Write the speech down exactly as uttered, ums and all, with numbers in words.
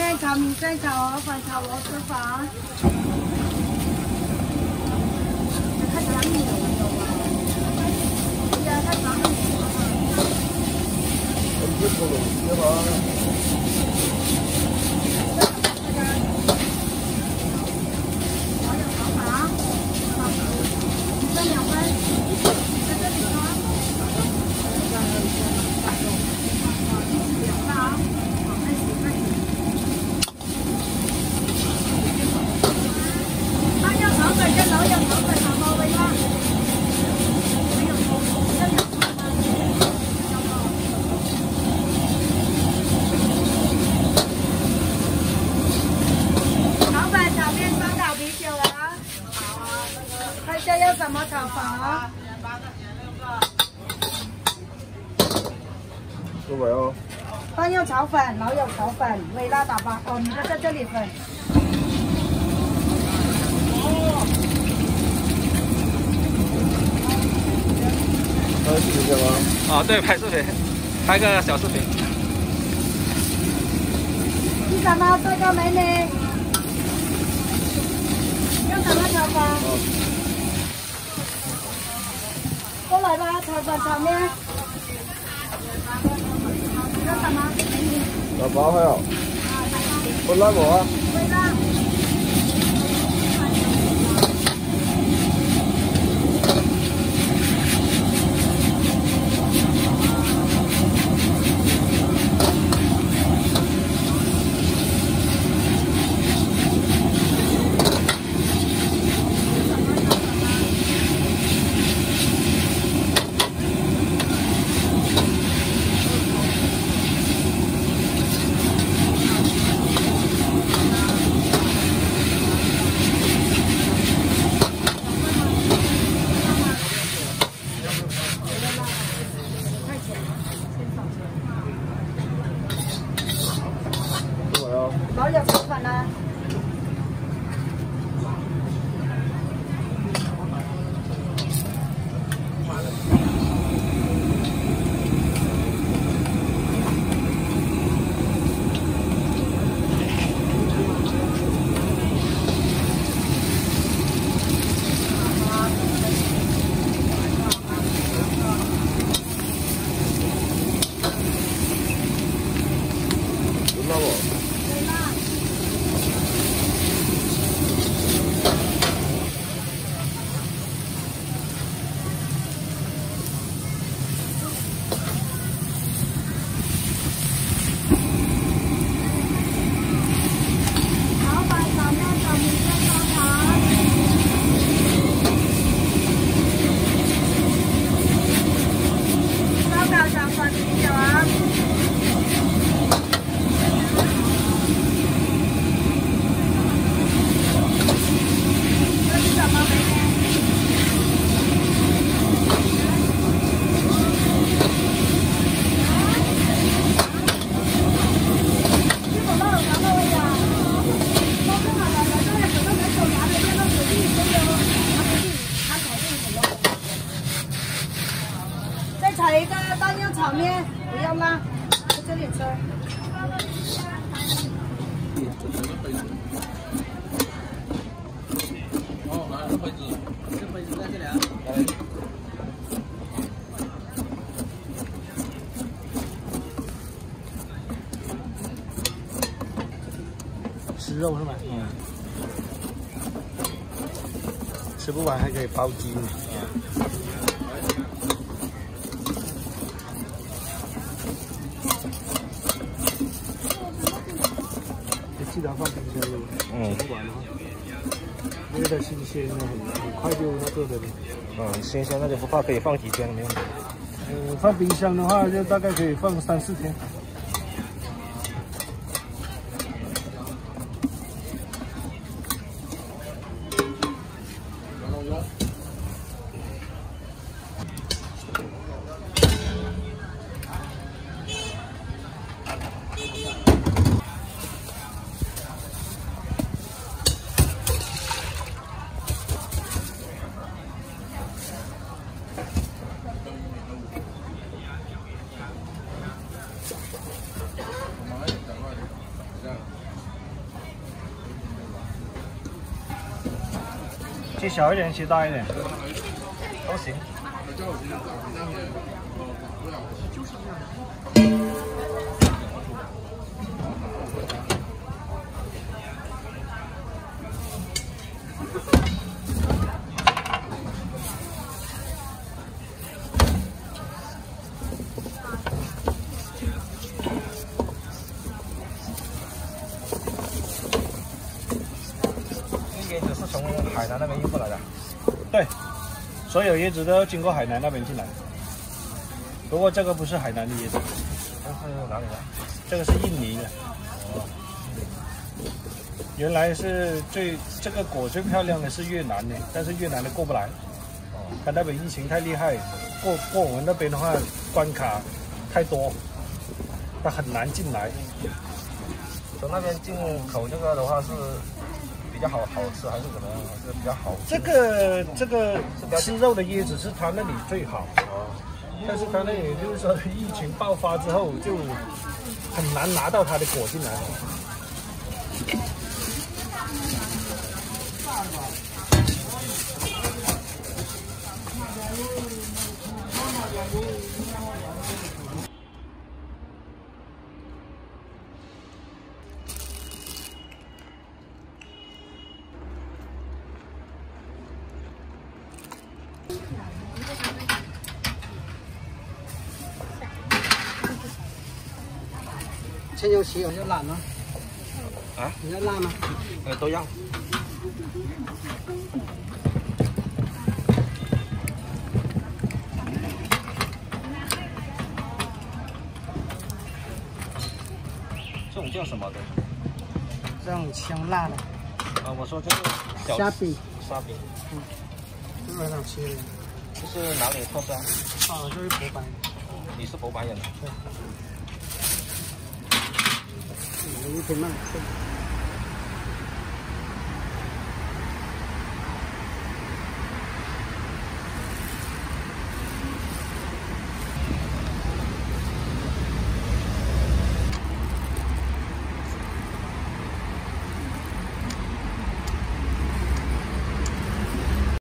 面炒米线、炒河粉、炒螺蛳粉。看长米了，我有啊。对呀，看长米。我这头龙丝嘛。 要什么炒粉啊？ 各位哦。 饭要炒粉，老友炒粉，微辣打包哦，你的在这里粉。 拍视频吗？ 啊，对，拍视频，拍个小视频。 你什么这个美女？要什么炒粉？ 哦过来吧，炒粉炒面。要什么？ 打包还有。不辣不啊？ 微辣。老友炒粉呢？ 不辣不？ 炒一个蛋肉炒面，不要辣，在这里吃。 哦，拿个杯子，这杯子在这里啊。吃肉是吧？嗯。吃不完还可以包鸡。记得放冰箱里，嗯，吃不完的话，因为它新鲜的很很快就那个的。嗯，新鲜那就不怕，可以放几天没问题。嗯，放冰箱的话，就大概可以放三四天。 切小一点，切大一点，都行。椰子是从海南那边运过来的，对，所有椰子都要经过海南那边进来。不过这个不是海南的椰子，这是哪里的？这个是印尼的。原来是最这个果最漂亮的是越南的，但是越南的过不来。它那边疫情太厉害，过过我们那边的话关卡太多，它很难进来。从那边进口这个的话是。比较好好吃还是怎么样？还是比较好吃？这个这个吃肉的椰子是他那里最好，但是他那里就是说疫情爆发之后就很难拿到它的果进来。 青椒豉油要辣吗？ 啊？ 你要辣吗？ 呃，都要。这种叫什么的？ 这种香辣的。 啊，我说这个小虾饼。 虾饼。 嗯。这个很好吃的。 这是哪里的特色？ 啊，这是博白。 你是博白人？ 对。有一点慢。